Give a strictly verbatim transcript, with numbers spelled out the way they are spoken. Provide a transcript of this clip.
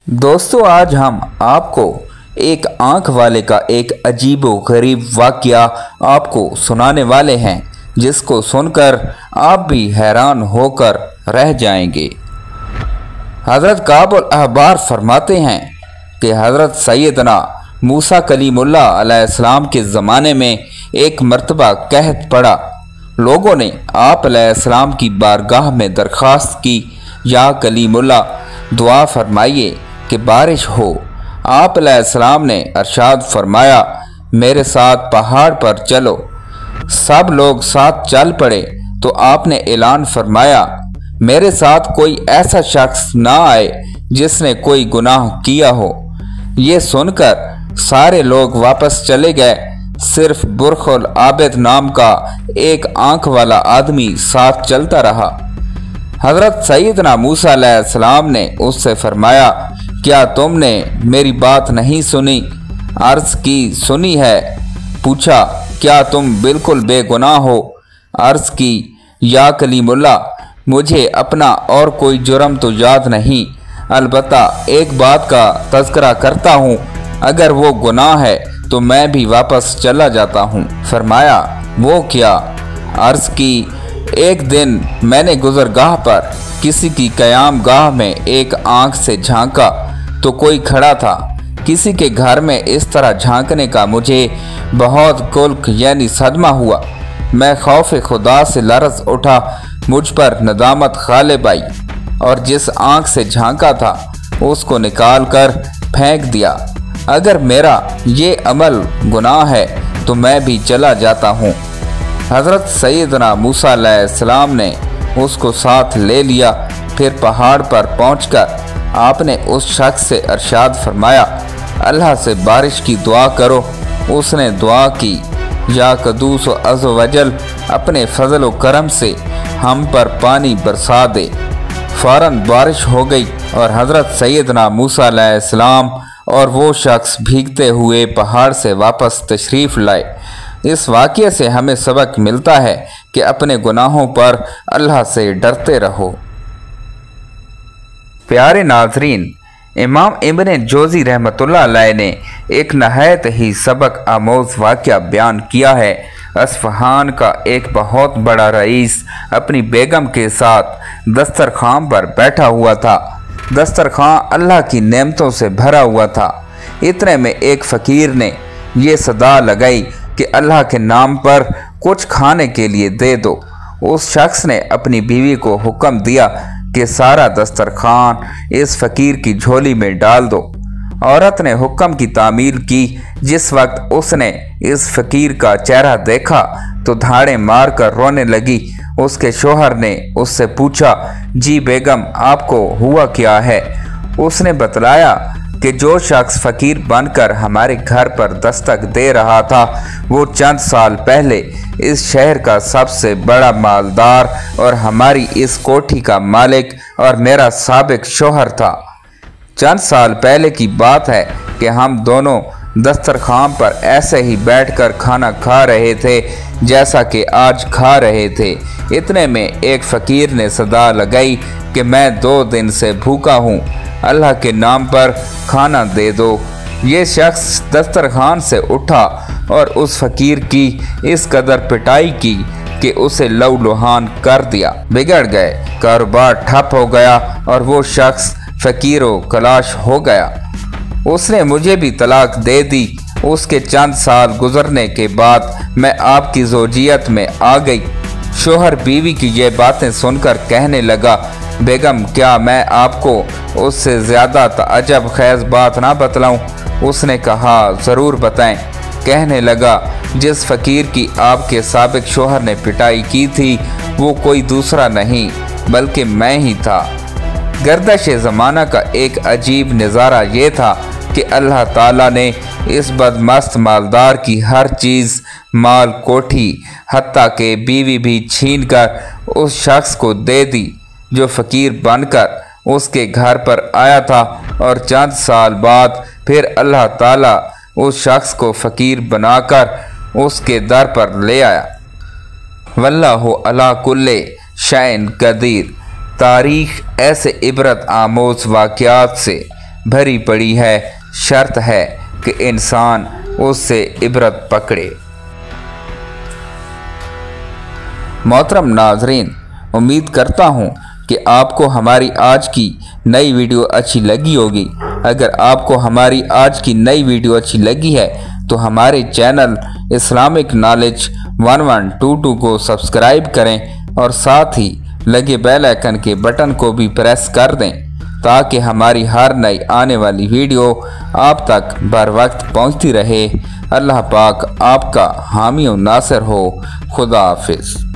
दोस्तों, आज हम आपको एक आंख वाले का एक अजीबो गरीब वाक़या आपको सुनाने वाले हैं, जिसको सुनकर आप भी हैरान होकर रह जाएंगे। हज़रत काबुल अहबार फरमाते हैं कि हज़रत सैयदना मूसा कलीमुल्लाह अलैहिस्सलाम के ज़माने में एक मर्तबा कहत पड़ा। लोगों ने आप अलैहिस्सलाम की बारगाह में दरख्वास्त की, या कलीमुल्लाह दुआ फरमाइए कि बारिश हो। आप अलैहिस्सलाम ने अरशाद फरमाया, मेरे साथ पहाड़ पर चलो। सब लोग साथ चल पड़े तो आपने ऐलान फरमाया, मेरे साथ कोई ऐसा शख्स ना आए जिसने कोई गुनाह किया हो। ये सुनकर सारे लोग वापस चले गए, सिर्फ बुरखुल आबिद नाम का एक आंख वाला आदमी साथ चलता रहा। हज़रत सैयदना मूसा अलैहिस्सलाम ने उससे फरमाया, क्या तुमने मेरी बात नहीं सुनी? अर्ज़ की, सुनी है। पूछा, क्या तुम बिल्कुल बेगुनाह हो? अर्ज़ की, या कलीमुल्लाह, मुझे अपना और कोई जुर्म तो याद नहीं, अलबत्ता एक बात का तज़किरा करता हूँ, अगर वो गुनाह है तो मैं भी वापस चला जाता हूँ। फरमाया, वो क्या? अर्ज़ की, एक दिन मैंने गुज़रगाह पर किसी की क़याम गाह में एक आँख से झांका तो कोई खड़ा था। किसी के घर में इस तरह झांकने का मुझे बहुत कुल्क यानी सदमा हुआ। मैं खौफ खुदा से लरज़ उठा, मुझ पर नदामत गालिब आई और जिस आँख से झांका था उसको निकाल कर फेंक दिया। अगर मेरा ये अमल गुनाह है तो मैं भी चला जाता हूँ। हज़रत सैयदना मूसा अलैहिस्सलाम ने उसको साथ ले लिया। फिर पहाड़ पर पहुंचकर आपने उस शख्स से अरशाद फरमाया, अल्लाह से बारिश की दुआ करो। उसने दुआ की, या कदूस अज़ वजल अपने फजल व करम से हम पर पानी बरसा दे। फ़ौरन बारिश हो गई और हज़रत सैयदना मूसा अलैहिस्सलाम और वो शख्स भीगते हुए पहाड़ से वापस तशरीफ़ लाए। इस वाक़ये से हमें सबक मिलता है कि अपने गुनाहों पर अल्लाह से डरते रहो। प्यारे नाज़रीन, इमाम इब्न जोज़ी रहमतुल्लाह अलैह ने एक नहायत ही सबक आमोज़ वाक़या बयान किया है। अस्फ़हान का एक बहुत बड़ा रईस अपनी बेगम के साथ दस्तरखान पर बैठा हुआ था। दस्तरखान अल्लाह की नेमतों से भरा हुआ था। इतने में एक फ़कीर ने ये सदा लगाई कि अल्लाह के नाम पर कुछ खाने के लिए दे दो। उस शख्स ने अपनी बीवी को हुक्म दिया कि सारा दस्तरखान इस फ़कीर की झोली में डाल दो। औरत ने हुक्म की तामील की। जिस वक्त उसने इस फ़कीर का चेहरा देखा तो धाड़े मार कर रोने लगी। उसके शोहर ने उससे पूछा, जी बेगम, आपको हुआ क्या है? उसने बतलाया कि जो शख्स फ़कीर बनकर हमारे घर पर दस्तक दे रहा था वो चंद साल पहले इस शहर का सबसे बड़ा मालदार और हमारी इस कोठी का मालिक और मेरा साबिक शोहर था। चंद साल पहले की बात है कि हम दोनों दस्तरखान पर ऐसे ही बैठकर खाना खा रहे थे जैसा कि आज खा रहे थे। इतने में एक फ़कीर ने सदा लगाई कि मैं दो दिन से भूखा हूँ, अल्लाह के नाम पर खाना दे दो। ये शख्स दस्तरखान से उठा और उस फ़कीर की इस कदर पिटाई की कि उसे लहूलुहान कर दिया। बिगड़ गए, कारोबार ठप हो गया और वो शख्स फ़कीरो कलाश हो गया। उसने मुझे भी तलाक दे दी। उसके चंद साल गुजरने के बाद मैं आपकी ज़ौजियत में आ गई। शोहर बीवी की ये बातें सुनकर कहने लगा, बेगम, क्या मैं आपको उससे ज़्यादा ताज्जुब ख़ेज़ बात ना बतलाऊं? उसने कहा, ज़रूर बताएं। कहने लगा, जिस फ़कीर की आपके साबिक शोहर ने पिटाई की थी वो कोई दूसरा नहीं बल्कि मैं ही था। गर्दश ज़माना का एक अजीब नज़ारा ये था कि अल्लाह ताला ने इस बदमस्त मालदार की हर चीज़, माल, कोठी, हत्ता के बीवी भी छीन कर उस शख्स को दे दी जो फ़कीर बनकर उसके घर पर आया था। और चंद साल बाद फिर अल्लाह ताला उस शख्स को फ़कीर बनाकर उसके दर पर ले आया। वल्लाहु अला कुल्ले शैइन कदीर। तारीख़ ऐसे इबरत आमोज़ वाक़यात से بھری پڑی ہے، شرط ہے کہ انسان اس سے عبرت پکڑے۔ محترم ناظرین، امید کرتا ہوں کہ آپ کو ہماری آج کی نئی ویڈیو اچھی لگی ہوگی۔ اگر آپ کو ہماری آج کی نئی ویڈیو اچھی لگی ہے تو ہمارے channel Islamic knowledge one one two two کو سبسکرائب کریں اور ساتھ ہی لگے بیل آئکن کے بٹن کو بھی پریس کر دیں تاکہ ہماری ہر نئی آنے والی ویڈیو آپ تک بر وقت پہنچتی رہے۔ اللہ پاک آپ کا حامی و ناصر ہو۔ خدا حافظ۔